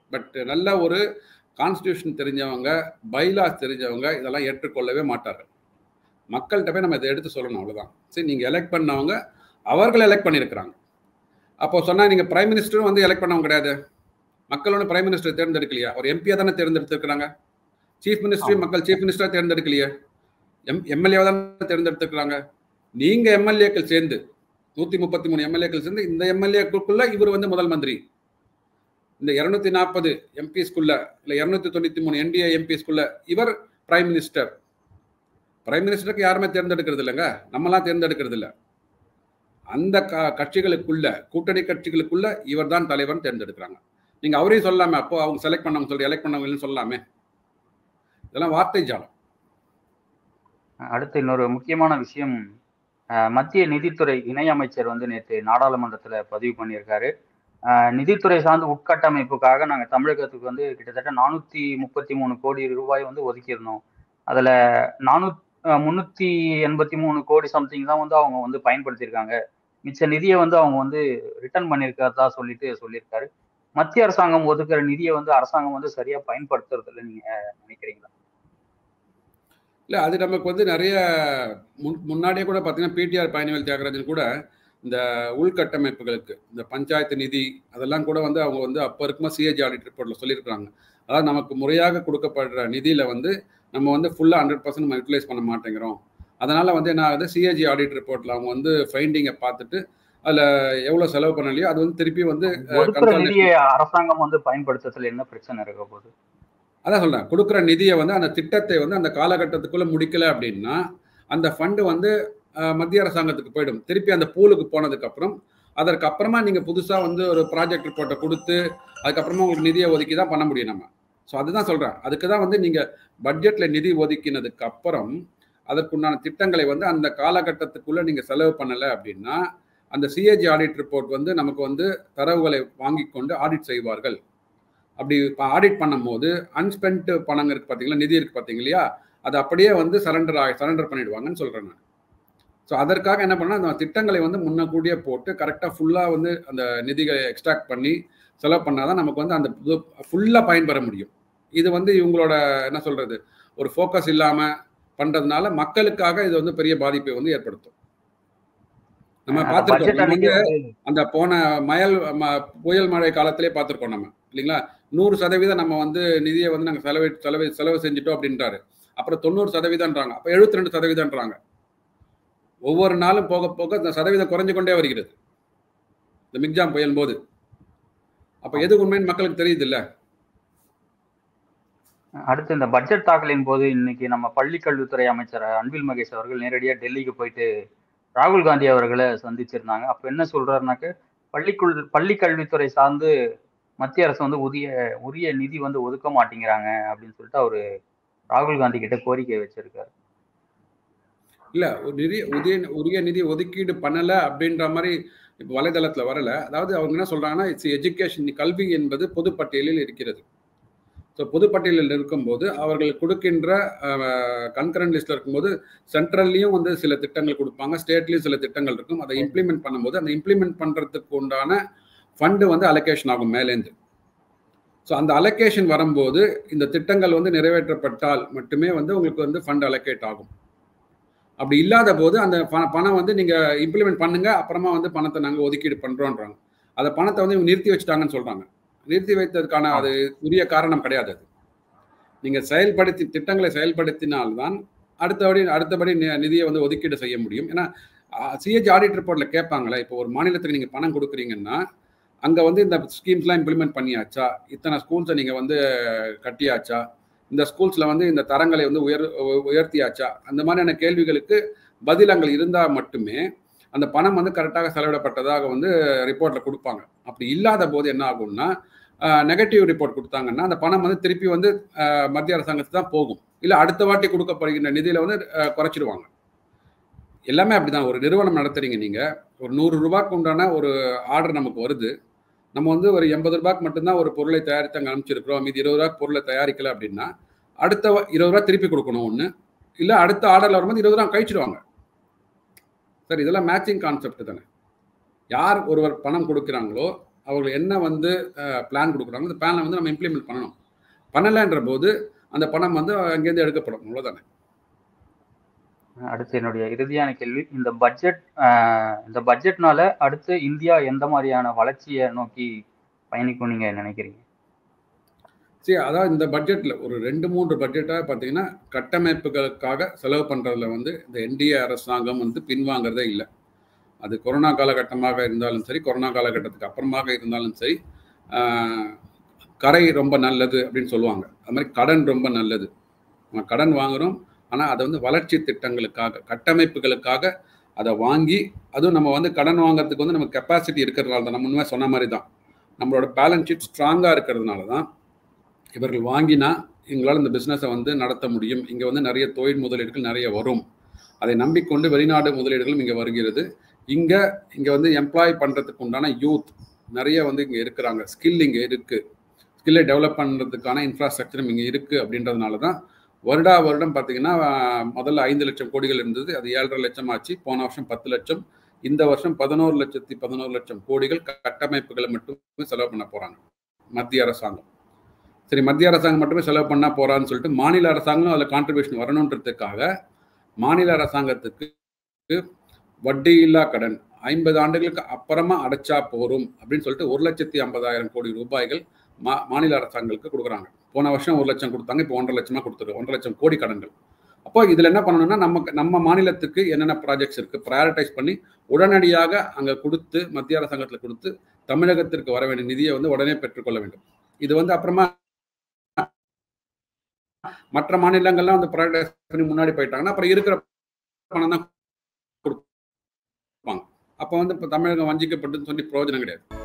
பட் நல்ல ஒரு கான்ஸ்டியூஷன் தெரிஞ்சவங்க, பைலாஸ் தெரிஞ்சவங்க இதெல்லாம் ஏற்றுக்கொள்ளவே மாட்டார்கள். மக்கள்கிட்ட போய் நம்ம இதை எடுத்து சொல்லணும், அவ்வளோதான். சரி, நீங்கள் எலெக்ட் பண்ணவங்க அவர்கள் எலெக்ட் பண்ணியிருக்கிறாங்க. அப்போ சொன்னால் நீங்கள் பிரைம் மினிஸ்டரும் வந்து எலெக்ட் பண்ணவங்க கிடையாது. மக்களோட பிரைம் மினிஸ்டர் தேர்ந்தெடுக்கலையா? ஒரு எம்பியாக தானே தேர்ந்தெடுத்திருக்கிறாங்க. சீஃப் மினிஸ்டரையும் மக்கள் சீஃப் மினிஸ்டராக தேர்ந்தெடுக்கலையே, எம்எல்ஏவாக தானே தேர்ந்தெடுத்திருக்கிறாங்க. நீங்கள் எம்எல்ஏக்கள் சேர்ந்து 133 எம்எல்ஏக்கள் சேர்ந்து இந்த எம்எல்ஏக்குள்ள இவர் வந்து முதல் மந்திரி, இந்த 240 எம்பிஸ்குள்ள இல்லை 293 என்டிஏ எம்பிஸ்குள்ள இவர் பிரைம் மினிஸ்டர். பிரைம் மினிஸ்டருக்கு யாருமே தேர்ந்தெடுக்கிறது இல்லைங்க, நம்மளாம் தேர்ந்தெடுக்கிறது இல்லை. அந்த கட்சிகளுக்குள்ள, கூட்டணி கட்சிகளுக்குள்ள இவர் தான் தலைவர் தேர்ந்தெடுக்கிறாங்க. நீங்க அவரையும் சொல்லாமே, அப்போ அவங்க செலக்ட் பண்ணவங்க சொல்லி எலெக்ட் பண்ணவங்கன்னு சொல்லாமே. இதெல்லாம் வார்த்தை ஜாலம். அடுத்து இன்னொரு முக்கியமான விஷயம், மத்திய நிதித்துறை இணையமைச்சர் வந்து நேற்று நாடாளுமன்றத்தில் பதிவு பண்ணியிருக்காரு. நிதித்துறை சார்ந்த உட்கட்டமைப்புக்காக நாங்கள் தமிழகத்துக்கு வந்து கிட்டத்தட்ட 433 கோடி ரூபாய் வந்து ஒதுக்கியிருந்தோம். அதில் 383 கோடி சம்திங் தான் வந்து அவங்க வந்து பயன்படுத்தியிருக்காங்க. மிச்ச நிதியை வந்து அவங்க வந்து ரிட்டர்ன் பண்ணியிருக்கிறதா சொல்லியிருக்காரு. மத்திய அரசாங்கம் ஒதுக்குற நிதியை வந்து அரசாங்கம் வந்து சரியா பயன்படுத்துறது இல்லை, நீங்க நினைக்கிறீங்களா? இல்லை, அது நமக்கு வந்து நிறைய முன்னாடியே கூட பார்த்தீங்கன்னா பிடிஆர் பழனிவேல் தியாகராஜன் கூட இந்த உள்கட்டமைப்புகளுக்கு இந்த பஞ்சாயத்து நிதி அதெல்லாம் கூட வந்து அவங்க வந்து அப்போ இருக்குமா சிஏஜி ஆடிட் ரிப்போர்ட்டில் சொல்லியிருக்கிறாங்க. அதாவது நமக்கு முறையாக கொடுக்கப்படுற நிதியில் வந்து நம்ம வந்து ஃபுல்லாக 100% நம்ம யூட்டிலைஸ் பண்ண மாட்டேங்கிறோம். அதனால் வந்து என்ன ஆகுது, சிஏஜி ஆடிட் ரிப்போர்ட்டில் அவங்க வந்து ஃபைண்டிங்கை பார்த்துட்டு அதில் எவ்வளோ செலவு பண்ணலையோ அது வந்து திருப்பி வந்து நிதியை அரசாங்கம் வந்து பயன்படுத்துறதுல என்ன பிரச்சனை இருக்க போகுது? அதான் சொல்கிறேன், கொடுக்குற நிதியை வந்து அந்த திட்டத்தை வந்து அந்த காலகட்டத்துக்குள்ளே முடிக்கலை அப்படின்னா அந்த ஃபண்டு வந்து மத்திய அரசாங்கத்துக்கு போயிடும். திருப்பி அந்த பூலுக்கு போனதுக்கப்புறம் அதற்கப்புறமா நீங்கள் புதுசாக வந்து ஒரு ப்ராஜெக்ட் ரிப்போர்ட்டை கொடுத்து அதுக்கப்புறமா உங்களுக்கு நிதியை ஒதுக்கி தான் பண்ண முடியும் நம்ம. ஸோ அதுதான் சொல்கிறேன், அதுக்கு தான் வந்து நீங்கள் பட்ஜெட்டில் நிதி ஒதுக்கினதுக்கு அப்புறம் அதற்குண்டான திட்டங்களை வந்து அந்த காலகட்டத்துக்குள்ளே நீங்கள் செலவு பண்ணலை அப்படின்னா அந்த சிஏஜி ஆடிட் ரிப்போர்ட் வந்து நமக்கு வந்து தரவுகளை வாங்கி கொண்டு ஆடிட் செய்வார்கள். அப்படி ஆடிட் பண்ணும் போது அன்ஸ்பெண்ட் பணம் இருக்குது பார்த்தீங்களா, நிதி இருக்குது பார்த்தீங்களா, அது அப்படியே வந்து சரண்டர் பண்ணிடுவாங்கன்னு சொல்கிறேன் நான். ஸோ அதற்காக என்ன பண்ணால் அந்த திட்டங்களை வந்து முன்னக்கூடியே போட்டு கரெக்டாக ஃபுல்லாக வந்து அந்த நிதிகளை எக்ஸ்ட்ராக்ட் பண்ணி செலவு பண்ணால் தான் நமக்கு வந்து அந்த ஃபுல்லாக பயன்பெற முடியும். இது வந்து இவங்களோட என்ன சொல்கிறது, ஒரு ஃபோக்கஸ் இல்லாமல் பண்ணுறதுனால மக்களுக்காக இது வந்து பெரிய பாதிப்பை வந்து ஏற்படுத்தும். நம்ம பார்த்துருக்கோம், வந்து அந்த போன புயல் மழை காலத்திலே பார்த்துருக்கோம் நம்ம, இல்லைங்களா? 100% நம்ம வந்து நிதியை வந்து நாங்கள் செலவு செஞ்சுட்டோம் அப்படின்றாரு. அப்புறம் 90%ன்றாங்க, அப்போ 72%ன்றாங்க. ஒவ்வொரு நாளும் போக போக இந்த சதவீதம் குறைஞ்சு கொண்டே வருகிறது இந்த மிக்ஜாம் புயல் போது. அப்ப எது உண்மைன்னு மக்களுக்கு தெரியுது இல்ல. அடுத்து இந்த பட்ஜெட் தாக்கலின் போது இன்னைக்கு நம்ம பள்ளி கல்வித்துறை அமைச்சர் அன்பில் மகேஷ் அவர்கள் நேரடியாக டெல்லிக்கு போயிட்டு ராகுல் காந்தி அவர்களை சந்திச்சிருந்தாங்க. அப்ப என்ன சொல்றாருனாக்க, பள்ளி கல்வித்துறை சார்ந்து மத்திய அரசு வந்து உரிய நிதி வந்து ஒதுக்க மாட்டேங்கிறாங்க அப்படின்னு சொல்லிட்டு அவரு ராகுல் காந்தி கிட்ட கோரிக்கை வச்சிருக்காரு. இல்ல, உரிய நிதி ஒதுக்கீடு பண்ணல அப்படின்ற மாதிரி இப்போ வலைதளத்துல வரல. அதாவது அவங்க என்ன சொல்றாங்கன்னா, இட்ஸ் எஜுகேஷன், கல்வி என்பது பொதுப்பட்டியலில் இருக்கிறது. ஸோ பொதுப்பட்டியலில் இருக்கும்போது அவர்கள் கொடுக்கின்ற கன்கரண்ட் லிஸ்ட்ல இருக்கும்போது சென்ட்ரல்லையும் வந்து சில திட்டங்கள் கொடுப்பாங்க, ஸ்டேட்லையும் சில திட்டங்கள் இருக்கும். அதை இம்ப்ளிமெண்ட் பண்ணும்போது அந்த இம்ப்ளிமெண்ட் பண்றதுக்கு உண்டான ஃபண்டு வந்து அலோகேஷன் ஆகும் மேலேந்து. ஸோ அந்த அலோகேஷன் வரும்போது இந்த திட்டங்கள் வந்து நிறைவேற்றப்பட்டால் மட்டுமே வந்து உங்களுக்கு வந்து ஃபண்ட் அலோகேட் ஆகும். அப்படி இல்லாத போது அந்த பணம் வந்து நீங்கள் இம்ப்ளிமெண்ட் பண்ணுங்க, அப்புறமா வந்து பணத்தை நாங்கள் ஒதுக்கீடு பண்ணுறோன்றாங்க. அந்த பணத்தை வந்து இவங்க நிறுத்தி வச்சுட்டாங்கன்னு சொல்கிறாங்க. நிறுத்தி வைத்ததுக்கான அது உரிய காரணம் கிடையாது. அது நீங்கள் திட்டங்களை செயல்படுத்தினால்தான் அடுத்தபடி நிதியை வந்து ஒதுக்கீடு செய்ய முடியும். ஏன்னா சிஏஜி ஆடிட் ரிப்போர்ட்டில் கேட்பாங்களே, இப்போ ஒரு மாநிலத்துக்கு நீங்கள் பணம் கொடுக்குறீங்கன்னா அங்கே வந்து இந்த ஸ்கீம்ஸ்லாம் இம்ப்ளிமெண்ட் பண்ணியாச்சா, இத்தனை ஸ்கூல்ஸை நீங்கள் வந்து கட்டியாச்சா, இந்த ஸ்கூல்ஸில் வந்து இந்த தரங்களை வந்து உயர்த்தியாச்சா, அந்த மாதிரியான கேள்விகளுக்கு பதில் அங்கே இருந்தால் மட்டுமே அந்த பணம் வந்து கரெக்டாக செலவிடப்பட்டதாக வந்து ரிப்போர்ட்டில் கொடுப்பாங்க. அப்படி இல்லாத போது என்ன ஆகும்னா, நெகட்டிவ் ரிப்போர்ட் கொடுத்தாங்கன்னா அந்த பணம் வந்து திருப்பி வந்து மத்திய அரசாங்கத்துக்கு தான் போகும். இல்லை அடுத்த வாட்டி கொடுக்கப்படுகின்ற நிதியில் வந்து குறைச்சிடுவாங்க. எல்லாமே அப்படிதான். ஒரு நிறுவனம் நடத்துறீங்க, நீங்கள் ஒரு 100 ரூபாய்க்கு உண்டான ஒரு ஆர்டர் நமக்கு வருது, நம்ம வந்து ஒரு 80 ரூபாய்க்கு மட்டும்தான் ஒரு பொருளை தயாரித்து அங்கே அனுப்பிச்சிருக்கிறோம், மீது 20 ரூபாய்க்கு பொருளை தயாரிக்கல அப்படின்னா அடுத்த 20 ரூபா திருப்பி கொடுக்கணும் ஒன்று, இல்லை அடுத்த ஆர்டரில் வரும்போது 20 ரூபா கழிச்சிடுவாங்க. சார், இதெல்லாம் மேட்சிங் கான்செப்ட் தானே. யார் ஒருவர் பணம் கொடுக்குறாங்களோ அவர்கள் என்ன வந்து பிளான் கொடுக்குறாங்க, அந்த பிளானை வந்து நம்ம இம்ப்ளிமெண்ட் பண்ணணும். பண்ணலைன்ற போது அந்த பணம் வந்து அங்கேருந்து எடுக்கப்படும். அவ்வளோதானே. அடுத்து என்னுடைய இறுதியான கேள்வி, இந்த பட்ஜெட்னால அடுத்து இந்தியா எந்த மாதிரியான வளர்ச்சியை நோக்கி பயணிக்கும் நீங்க நினைக்கிறீங்க? சரி, அதாவது இந்த பட்ஜெட்ல ஒரு 2-3 பட்ஜெட்டாக பார்த்தீங்கன்னா கட்டமைப்புகளுக்காக செலவு பண்ணுறதுல வந்து இந்த என்டிஏ அரசாங்கம் வந்து பின்வாங்கிறதே இல்லை. அது கொரோனா காலகட்டமாக இருந்தாலும் சரி, கொரோனா காலகட்டத்துக்கு அப்புறமாக இருந்தாலும் சரி, கரை ரொம்ப நல்லது அப்படின்னு சொல்லுவாங்க. அது மாதிரி கடன் ரொம்ப நல்லது. நம்ம கடன் வாங்குகிறோம், ஆனால் அதை வந்து வளர்ச்சி திட்டங்களுக்காக, கட்டமைப்புகளுக்காக அதை வாங்கி, அதுவும் நம்ம வந்து கடன் வாங்குறதுக்கு வந்து நம்ம கெப்பாசிட்டி இருக்கிறதுனால தான், நம்ம முன்னே சொன்ன மாதிரி தான், நம்மளோட பேலன்ஸ் ஷீட் ஸ்ட்ராங்காக இருக்கிறதுனால தான் இவர்கள் வாங்கினா எங்களால் இந்த பிஸ்னஸை வந்து நடத்த முடியும். இங்கே வந்து நிறைய தொழில் முதலீடுகள் நிறைய வரும். அதை நம்பிக்கொண்டு வெளிநாடு முதலீடுகளும் இங்கே வருகிறது. இங்கே வந்து எம்ப்ளாய் பண்ணுறதுக்கு உண்டான யூத் நிறைய வந்து இங்கே இருக்கிறாங்க. ஸ்கில் இங்கே இருக்குது. ஸ்கில்லை டெவலப் பண்ணுறதுக்கான இன்ஃப்ராஸ்ட்ரக்சரும் இங்கே இருக்குது. அப்படின்றதுனால தான் வருடம் பார்த்தீங்கன்னா முதல்ல 5 லட்சம் கோடிகள் இருந்தது, அது 7.5 லட்சம் ஆச்சு. போன வருஷம் 10 லட்சம், இந்த வருஷம் 11 லட்சம் கோடிகள் கட்டமைப்புகளை மட்டுமே செலவு பண்ண போகிறாங்க மத்திய அரசாங்கம். சரி, மத்திய அரசாங்கம் மட்டுமே செலவு பண்ணால் போகிறான்னு சொல்லிட்டு மாநில அரசாங்கம் அதில் கான்ட்ரிபியூஷன் வரணுன்றதுக்காக மாநில அரசாங்கத்துக்கு வட்டியில்லா கடன் 50 ஆண்டுகளுக்கு அப்புறமா அடைச்சா போரும் அப்படின்னு சொல்லிட்டு 1,50,000 கோடி ரூபாய்கள் மாநில அரசாங்கங்களுக்கு கொடுக்குறாங்க. போன வருஷம் 1 லட்சம் கொடுத்தாங்க, இப்போ 1.5 லட்சமாக கொடுத்துருக்கு. 1.5 லட்சம் கோடி கடன்கள். அப்போ இதில் என்ன பண்ணணும்னா நம்ம மாநிலத்துக்கு என்னென்ன ப்ராஜெக்ட்ஸ் இருக்குது ப்ரையாரிட்டைஸ் பண்ணி உடனடியாக அங்கே கொடுத்து, மத்திய அரசாங்கத்தில் கொடுத்து தமிழகத்திற்கு வர வேண்டிய நிதியை வந்து உடனே பெற்றுக்கொள்ள வேண்டும். இது வந்து அப்புறமா மற்ற மாநிலங்கள்லாம் வந்து ப்ரையாரிட்டைஸ் பண்ணி முன்னாடி போயிட்டாங்கன்னா அப்புறம் இருக்கிற பணம் தான் கொடுப்பாங்க. அப்போ வந்து இப்போ தமிழகம் வஞ்சிக்கப்பட்டுன்னு சொல்லி பிரயோஜனம் கிடையாது.